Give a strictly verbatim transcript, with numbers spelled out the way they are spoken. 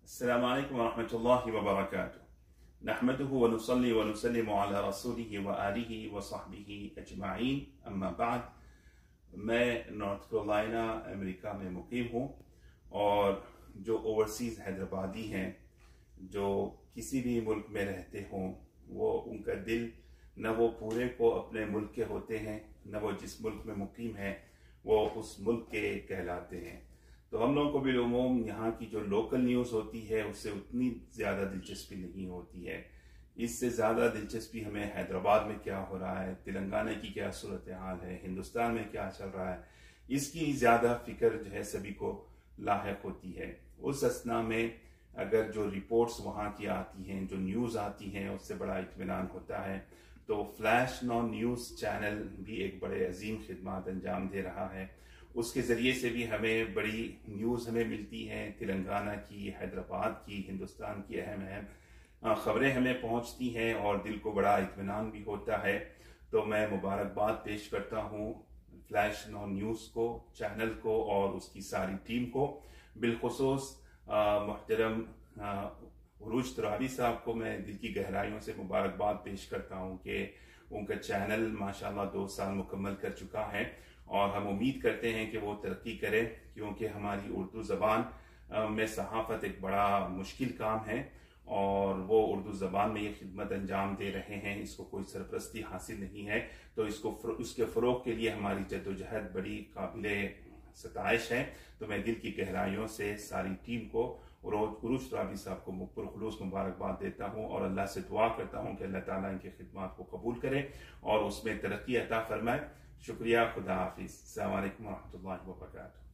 अस्सलामु अलैकुम वरहमतुल्लाहि वबरकातुहू। नहमदुहु व नुसल्ली व नुसल्लिमु अला रसूलिहि व आलिहि व सहबिहि अजमाइन, अम्मा बाद। मैं नॉर्थ कैरोलिना अमेरिका में मुकीम हूँ और जो ओवरसीज़ हैदराबादी हैं जो किसी भी मुल्क में रहते हों, वो उनका दिल न वो पूरे को अपने मुल्क के होते हैं, न वो जिस मुल्क में मुकीम हैं वो उस मुल्क के कहलाते हैं। तो हम लोगों को भी उमूम यहाँ की जो लोकल न्यूज़ होती है उससे उतनी ज़्यादा दिलचस्पी नहीं होती है। इससे ज़्यादा दिलचस्पी हमें हैदराबाद में क्या हो रहा है, तेलंगाना की क्या सूरत हाल है, हिंदुस्तान में क्या चल रहा है, इसकी ज़्यादा फिक्र जो है सभी को लायक होती है। उस असना में अगर जो रिपोर्ट्स वहाँ की आती हैं, जो न्यूज़ आती हैं, उससे बड़ा इत्मीनान होता है। तो फ्लैश नौ न्यूज़ चैनल भी एक बड़े अजीम खिदमत अंजाम दे रहा है। उसके ज़रिए से भी हमें बड़ी न्यूज़ हमें मिलती हैं, तेलंगाना की, हैदराबाद की, हिंदुस्तान की अहम अहम ख़बरें हमें पहुंचती हैं और दिल को बड़ा इत्मीनान भी होता है। तो मैं मुबारकबाद पेश करता हूं फ्लैश नौ न्यूज़ को, चैनल को और उसकी सारी टीम को। बिलखुसूस मोहतरम उरूज तुराबी साहब को मैं दिल की गहराइयों से मुबारकबाद पेश करता हूं कि उनका चैनल माशाल्लाह दो साल मुकम्मल कर चुका है और हम उम्मीद करते हैं कि वो तरक्की करे, क्योंकि हमारी उर्दू ज़बान में सहाफ़त एक बड़ा मुश्किल काम है और वो उर्दू ज़बान में ये खिदमत अंजाम दे रहे हैं। इसको कोई सरपरस्ती हासिल नहीं है, तो इसको उसके फ़रोग़ के लिए हमारी जद्दोजहद बड़ी काबिले सताइश है। तो मैं दिल की गहराइयों से सारी टीम को और उरूज तुराबी साहब को पुरखुलूस मुबारकबाद देता हूँ और अल्लाह से दुआ करता हूँ कि अल्लाह ताला इनकी खिदमत को कबूल करे और उसमें तरक्की अता फरमाए। शुक्रिया। खुदा हाफिज़। अस्सलामु अलैकुम वरहमतुल्लाहि वबरकातुहू।